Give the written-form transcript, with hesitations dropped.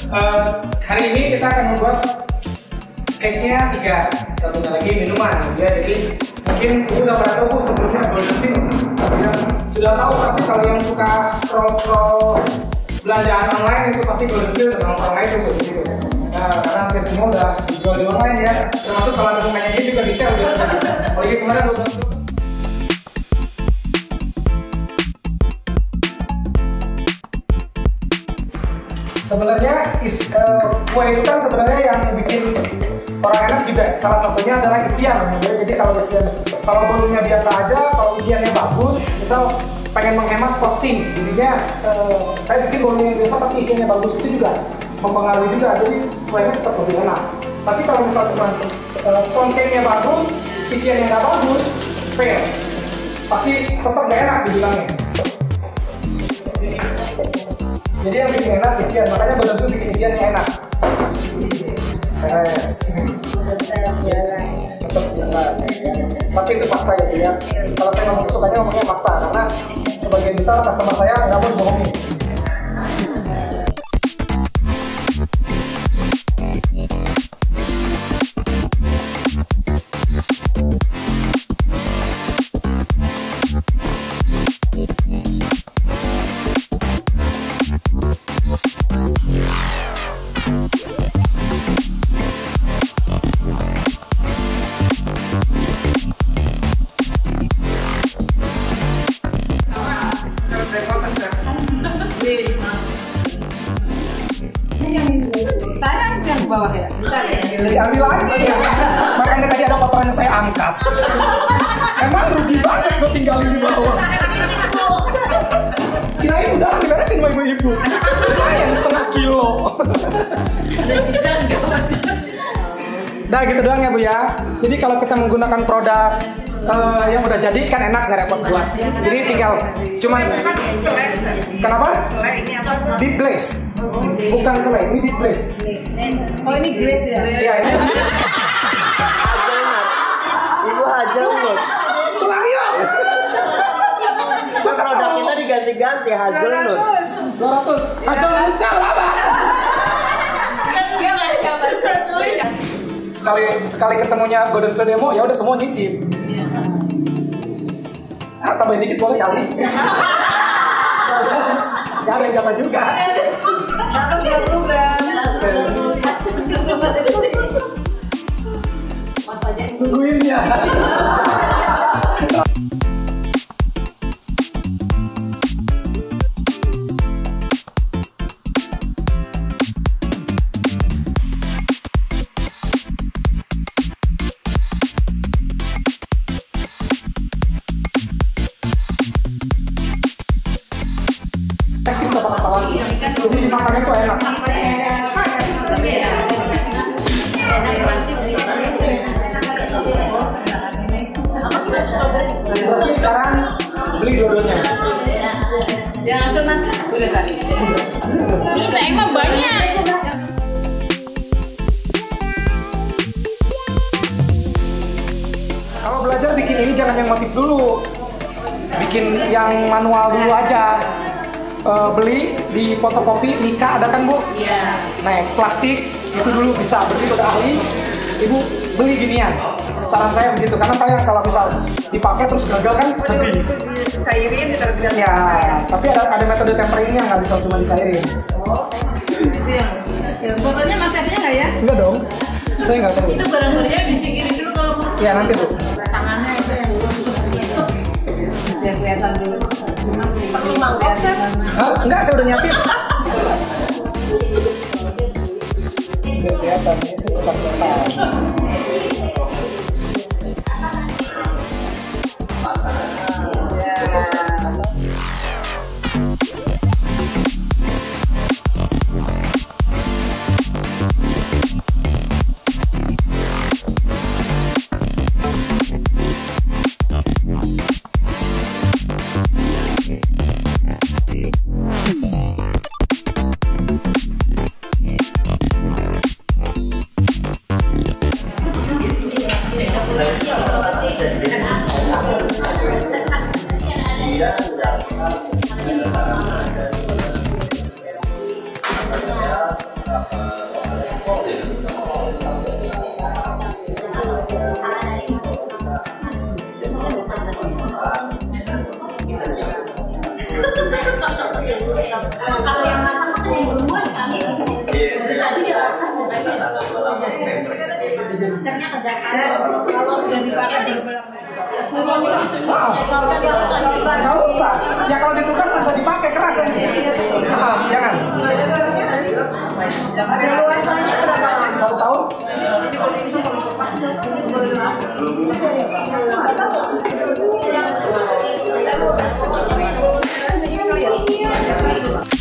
Hari ini kita akan membuat cake-nya 3. Satunya lagi minuman ya. Jadi mungkin udah pada tahu sebelumnya golden ya, sudah tahu pasti kalau yang suka scroll belanjaan online itu pasti golden tentang online itu di situ. Nah, karena hampir semua udah dijual di online ya. Termasuk kalau ada bunganya ini juga di sale udah. Apalagi kemarin sebenarnya kue itu kan sebenarnya yang bikin orang enak juga. Salah satunya adalah isian. Jadi kalau bolunya biasa aja, kalau isiannya bagus, misal pengen menghemat costing, jadinya saya bikin bolunya biasa tapi isiannya bagus, itu juga mempengaruhi juga. Jadi kuenya tetap lebih enak. Tapi kalau misalnya cuma kontennya bagus, isiannya nggak bagus, fail. Pasti tetap nggak enak dibilangnya. Jadi yang bikin enak isian, makanya betul-betul bikin isiannya enak. Tetap jalan. Tapi itu fakta ya. Kalau saya ngomong sukanya ngomongnya fakta, karena sebagian besar customer saya nggak mau dibohongin. Saya yang bawah ya. Jadi ambil lagi ya. Makanya tadi ada kotoran yang saya angkat. Emang rugi banget gue tinggalin di bawah. Kirain udah diberesin sama ibu-ibu. Lumayan setengah kilo. Nah gitu doang ya Bu ya. Jadi kalau kita menggunakan produk yang udah jadi kan enak, nggak repot buat. Jadi tinggal cuman kenapa? Deep glaze. Bukan selai, ini deep glaze. Oh ini glaze ya? Iya ini. Ibu hazelnut. Pulang yuk. Produk kita diganti-ganti hazelnut. 200. Hazelnutnya berapa? Sekali ketemunya Golden Play Demo ya udah semua nyicip. Tambahin dikit boleh kali. Gak ada yang dapat juga. Tungguin ya. Jadi dimakannya tuh enak. Berarti sekarang beli dua-duanya. Jangan senang. Udah tadi. Ini emang banyak. Kalau belajar bikin ini jangan yang motif dulu. Bikin yang manual dulu aja. Beli di fotokopi Nika ada kan Bu? Iya. Nah, plastik itu dulu bisa. Berarti udah ahli, Ibu beli ginian. Saran saya begitu, karena sayang kalau misal dipakai terus gagal kan sedih. Cairin ditaruh Ya, tapi ada metode temperingnya, nggak bisa cuma disairin. itu yang. Fotonya Mas F-nya nggak ya? Enggak dong, saya nggak tahu. Itu barang-barangnya disingkirin dulu kalau mau. Ya nanti Bu. Tangannya itu yang Biar kelihatan dulu. perlu mangkok sih. Enggak, saya udah nyiapin. Biar kelihatan, itu bukan kelihatan. Kalau yang masak itu yang duluan kan. Tadi dia chefnya ke Jakarta. Kalau sudah dipakai di Nggak usah. Ya kalau di kulkas nggak usah dipakai keras ya. Jangan. luasannya berapa lama? 1 tahun.